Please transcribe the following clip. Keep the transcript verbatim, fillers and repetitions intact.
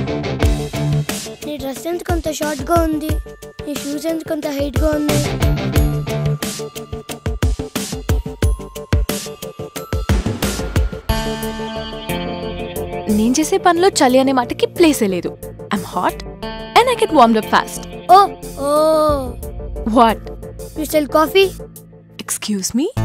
నీ డ్రెస్ ఎందుకు అంత షార్ట్ గా ఉంది? నీ షూస్ ఎందుకు అంత హైట్ గా ఉన్నాయి? నేను చేసే పనిలో చలి అనే మాటకి ప్లేసే లేదు. I'm hot and I get warmed up fast. Oh oh what? You sell coffee? Excuse me.